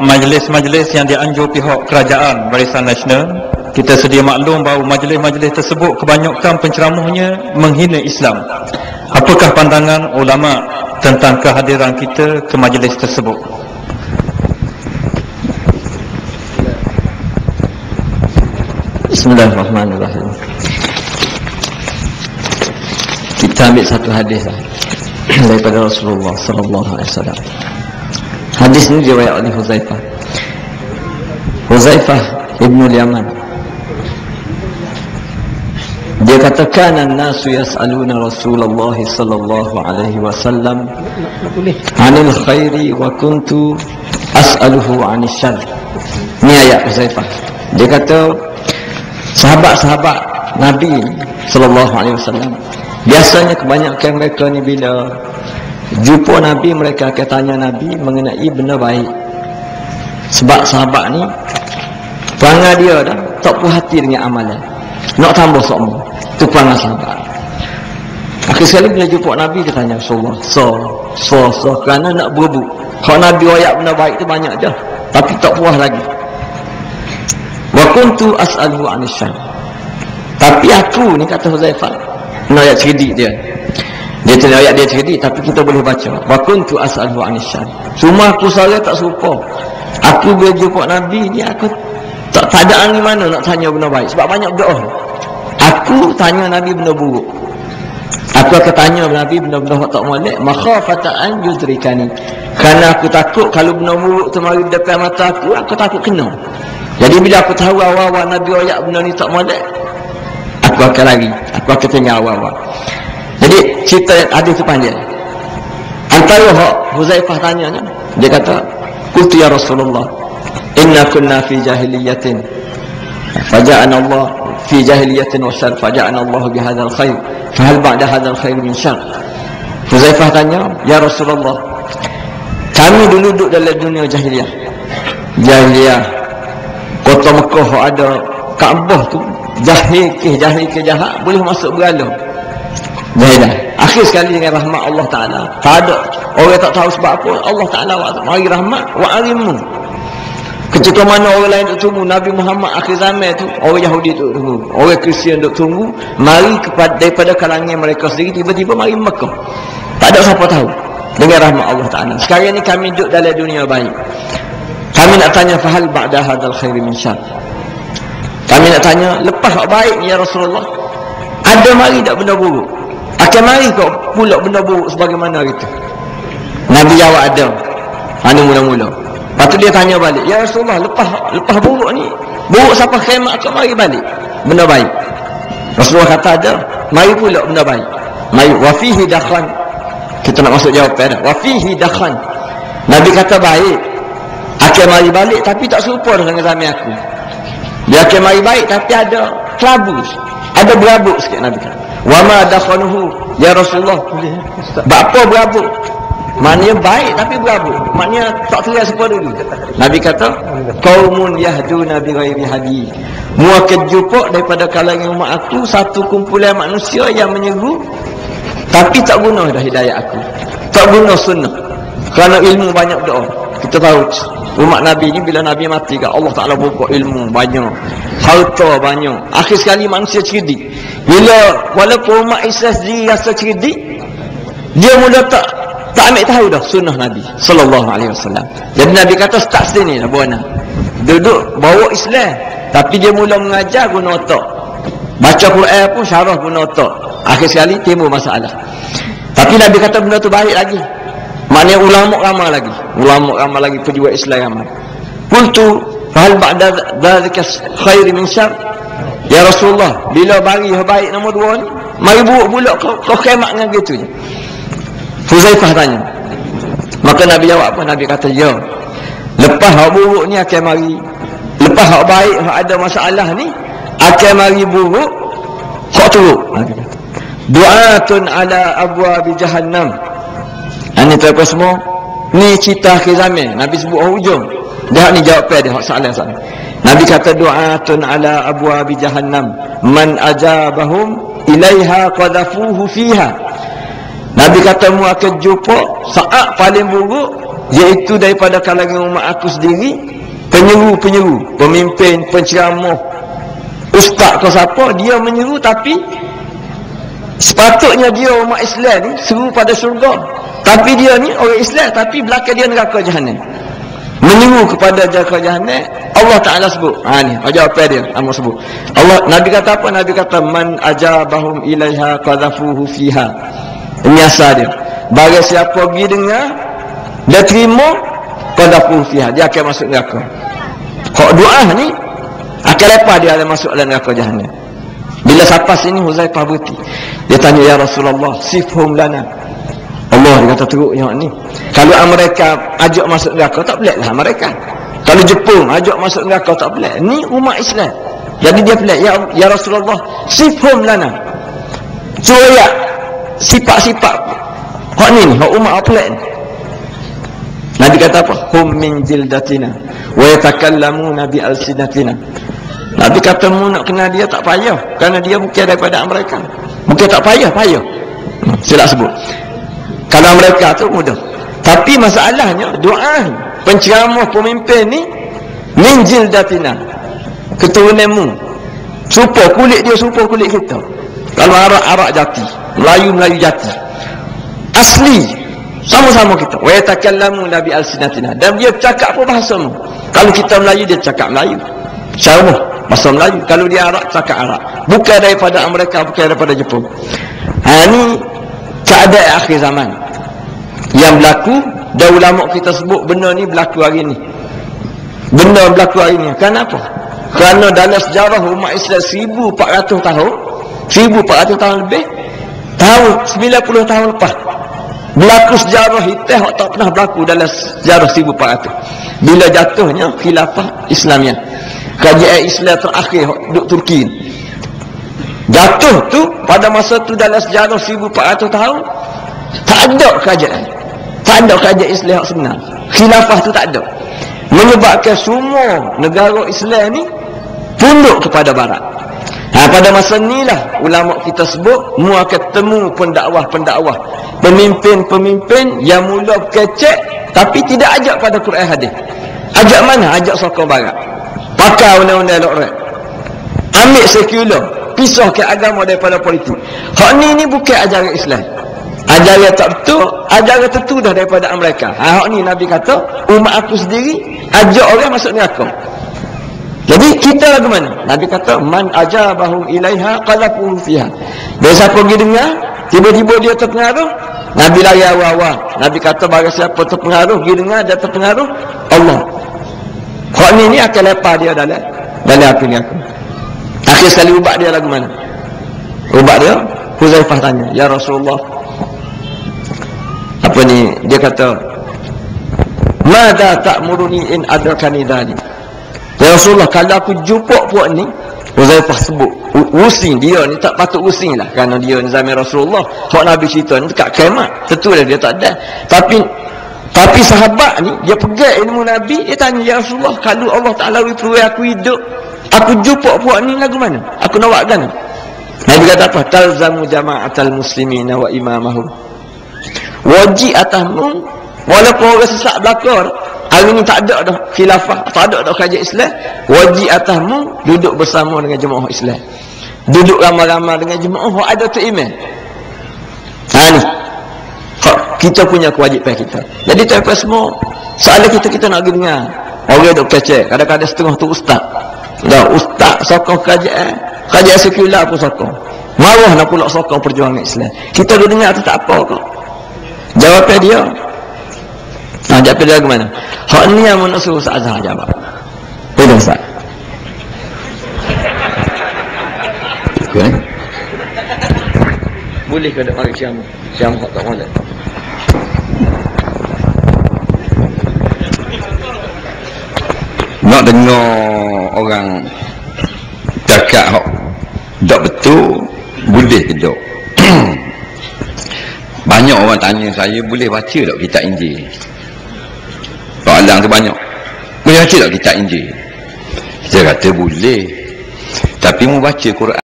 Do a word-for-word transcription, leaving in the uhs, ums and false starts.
majlis-majlis yang dianjur pihak kerajaan Barisan Nasional, kita sedia maklum bahawa majlis-majlis tersebut kebanyakan penceramahnya menghina Islam. Apakah pandangan ulama tentang kehadiran kita ke majlis tersebut? Bismillahirrahmanirrahim. Kita ambil satu hadis daripada Rasulullah sallallahu alaihi wasallam. Hadis ini diriwayatkan oleh Huzaifah. Huzaifah ibn al-Yaman. Dia katakan an-nasu yas'aluna Rasulullah sallallahu alaihi wasallam 'anil khairi wa kuntu as'aluhu 'anil syarr. Ini ayat Huzaifah. Dia kata sahabat-sahabat Nabi sallallahu alaihi wasallam, biasanya kebanyakan mereka ni bila jumpa Nabi, mereka akan tanya Nabi mengenai benda baik. Sebab sahabat ni perangai dia dah tak puas hati dengan amalan, nak tambah sokmo. Itu perangai sahabat. Akhir sekali bila jumpa Nabi, dia tanya Rasulullah, so so so kerana nak berebut. Kalau Nabi royak benda baik tu banyak je, tapi tak puas lagi. Wa kuntu as'aluhu 'anil syarr. Tapi aku ni, kata Huzaifah, ni ayat cerdik dia. Dia tidak ayat dia cerdik, tapi kita boleh baca. Wa kuntu as'aluhu 'anil syarr. Cuma aku saya tak serupa. Aku bila jumpa Nabi ni, aku tak, tak ada angin mana nak tanya benda baik. Sebab banyak doa. Aku tanya Nabi benda buruk. Aku akan tanya Nabi benda-benda tak molek, makhafata an yudrikani. Kerana aku takut kalau benda buruk tu mari depan mata aku, aku takut kena. Jadi bila aku tahu awal-awal Nabi royak benda ni tak molek, aku akan lari, aku akan tinggal awal-awal. Jadi cerita hadis tu panjang. Antara hak Huzaifah tanya ni, dia kata, qultu ya Rasulullah, inna kunna fi jahiliyatin faja'ana Allah fi jahiliyatin wa syarr, faja'ana Allah bi hadzal khair, fa hal ba'da hadzal khair min syarr. Huzaifah tanya, ya Rasulullah, kami dulu duduk dalam dunia jahiliyah. Jahiliyah kota Mekah ada Kaabah tu, jahil ke jahil ke jahat boleh masuk bergalau. Jahilah. Akhir sekali dengan rahmat Allah Ta'ala, tak ada orang tak tahu sebab apa, Allah Ta'ala mari rahmat wa alimu. Ketika mana orang lain duk tunggu Nabi Muhammad akhir zaman tu, orang Yahudi duk tunggu, orang Kristian duk tunggu, mari kepada daripada kalangan mereka sendiri, tiba-tiba mari Mekah. Tak ada siapa tahu. Dengan rahmat Allah Ta'ala, sekarang ni kami duduk dalam dunia baik. Kami nak tanya, fahal ba'da hadzal khairi min syarr. Kami nak tanya, lepas hak baik ni ya Rasulullah, ada mari tak benda buruk? Akan mari kok pula benda buruk sebagaimana itu? Nabi jawab ada. Mana mula-mula. Lepas tu dia tanya balik, ya Rasulullah, lepas lepas buruk ni, buruk siapa khimat kok mari balik benda baik? Rasulullah kata ada, mari pula benda baik. Mari wa fihi dakhan. Kita nak masuk jawapan dah. Wa fihi dakhan. Nabi kata baik, akan mari balik tapi tak serupa dengan zaman aku. Dia akan mari baik tapi ada kelabu, ada berabuk sikit. Nabi kata, wa ma dakhanuhu ya Rasulullah, apa berabuk? Maknanya baik tapi berabuk, maknanya tak terlihat serupa dulu. Nabi kata, qaumun yahduna bi ghairi hadi. Mu akan jumpa daripada kalangan umat aku satu kumpulan manusia yang menyeru tapi tak guna dah hidayah aku, tak guna sunnah. Kerana ilmu banyak doa. Kita tahu umat Nabi ni bila Nabi mati kan, Allah Ta'ala buka ilmu banyak, harta banyak. Akhir sekali manusia cerdik. Bila walaupun umat Islam sendiri rasa cerdik, dia mula tak tak ambil tahu dah sunnah Nabi sallallahu alaihi wasallam. Jadi Nabi kata start sini lah buana. Duduk bawa Islam, tapi dia mula mengajar guna otak. Baca Quran pun syarah guna otak. Akhir sekali timbul masalah. Tapi Nabi kata benda tu baik lagi. Maknanya ulama ramai lagi, ulama ramai lagi, pejuang Islam ramai. Qultu fahal ba'da dzalika khair min syarr. Ya Rasulullah, bila bagi yang baik nombor dua ni, mari buruk pula kau, kau khimat dengan gitu je. Huzaifah tanya. Maka Nabi jawab apa? Nabi kata, ya, lepas hak buruk ni akan mari, lepas hak baik, hak ada masalah ni akan mari buruk, hak teruk. Nabi kata, du'atun ala abwabi jahannam. Ini tuan-tuan semua, ni cerita akhir zaman. Nabi sebut hujung. Dia ni jawapan dia, hak salah sana. Nabi kata, du'atun ala abwabi jahannam man ajabahum ilaiha qadhafuhu fiha. Nabi kata, mu akan jumpa saat paling buruk iaitu daripada kalangan umat aku sendiri, penyeru-penyeru, pemimpin, penceramah, ustaz ke siapa, dia menyeru tapi sepatutnya dia umat Islam ni seru pada syurga, tapi dia ni orang Islam tapi belakang dia neraka jahanam, menyeru kepada neraka jahanam. Allah Ta'ala sebut, ha ni jawapan dia, Allah sebut, Allah, Nabi kata apa? Nabi kata man ajabahum ilaiha qadhafuhu fiha. Ini asal dia, bagi siapa pergi dengar dia terima, qadhafuhu fiha, dia akan masuk neraka. Kok doa ni akan lepas dia akan masuk dalam neraka jahanam. Bila sampai sini Huzaifah berhenti, dia tanya, ya Rasulullah, sifhum lana. Allah dia kata teruknya ni, kalau mereka ajak masuk neraka tak pelik lah mereka. Kalau Jepun ajak masuk neraka tak pelik. Ni umat Islam, jadi dia pelik. Ya, ya Rasulullah, sifhum lana, cuba sifat-sifat hak ni ni, hak umat pelik ni. Nabi kata apa? Hum min jildatina wa yatakallamuna bi alsinatina. Nabi kata mu nak kenal dia tak payah, kerana dia bukan daripada mereka. Mungkin tak payah, payah. Hmm, saya nak sebut. Kalau mereka tu mudah. Tapi masalahnya doa penceramah pemimpin ni min jildatina, keturunanmu, serupa kulit dia, serupa kulit kita. Kalau Arab-Arab jati, Melayu-Melayu jati, asli sama-sama kita. Wa yatakallamu nabi alsinatina, dan dia cakap apa bahasamu. Kalau kita Melayu, dia cakap Melayu, syarah bahasa Melayu. Kalau dia Arab, cakap Arab. Bukan daripada Amerika, bukan daripada Jepun. Ha ni keadaan akhir zaman yang berlaku. Dan ulama kita sebut benda ni berlaku hari ni. Benda berlaku hari ni. Kenapa? Kerana dalam sejarah umat Islam seribu empat ratus tahun, seribu empat ratus tahun lebih, tahun sembilan puluh tahun lepas, berlaku sejarah hitam yang tak pernah berlaku dalam sejarah seribu empat ratus. Bila jatuhnya khilafah Islamiah, kerajaan Islam terakhir duduk Turki. Jatuh tu pada masa tu dalam sejarah seribu empat ratus tahun tak ada kerajaan, tak ada kerajaan Islam yang sebenar. Khilafah tu tak ada, menyebabkan semua negara Islam ni tunduk kepada barat. Ha, pada masa inilah ulama kita sebut mu akan temu pendakwah-pendakwah, pemimpin-pemimpin yang mula kecek tapi tidak ajak pada Quran hadis. Ajak mana? Ajak sokong barat, pakai undang-undang lokret, ambil sekular, pisahkan agama daripada politik. Hak ni ni bukan ajaran Islam, ajaran tak betul, ajaran tertudah daripada Amerika. Ha, hak ni Nabi kata umat aku sendiri ajak orang masuk neraka. Jadi kita lagu mana? Nabi kata man ajabahum ilaiha qadhafuhu fiha. Bila siapa pergi dengar, tiba-tiba dia terpengaruh, Nabi lari awal-awal. Nabi kata bagi siapa terpengaruh, pergi dengar dia terpengaruh, Allah hak ni ni akan lepas dia dalam dalam aku ni aku. Akhir sekali ubat dia lagu mana? Ubat dia Huzaifah tanya, ya Rasulullah, apa ni, dia kata mada ta'muruni in adrakani dhalik. Ya Rasulullah, kalau aku jumpa puak ni, Huzaifah sebut using dia ni, tak patut using lah, kerana dia ni zaman Rasulullah. Hak Nabi cerita ni dekat kiamat, tentu lah dia tak ada. Tapi tapi sahabat ni dia pegang ilmu Nabi, dia tanya, ya Rasulullah, kalau Allah Ta'ala wipru aku hidup, aku jumpa puak ni lagu mana? Aku nak buat kan? Nabi kata apa? Talzamu jama'atal muslimina wa imamahum. Wajib atasmu, walaupun orang sesak belakang hari ni tak ada dah khilafah, tak ada dah kerajaan Islam, wajib atasmu duduk bersama dengan jemaah Islam, duduk ramai-ramai dengan jemaah yang ada tu iman. Ha ni kita punya kewajipan kita. Jadi tuan-tuan semua, soalan kita, kita nak pergi dengar orang duk kecek, kadang-kadang setengah tu ustaz dah, ustaz sokong kerajaan, kerajaan sekular pun sokong, marah nak pula sokong perjuangan Islam. Kita duk dengar tu tak apa kok. Jawapan dia, nah, jawapan dia ke mana? Hak ni yang mana suruh Ustaz Azhar jawab. Boleh Ustaz? Okay. Boleh ke tak mari Syam? Syam tak boleh. Nak dengar orang cakap hak tak betul, boleh ke tak? Banyak orang tanya saya, boleh baca tak kitab Injil? Soalan tu banyak. Boleh baca tak kitab Injil? Saya kata boleh, tapi mu baca Quran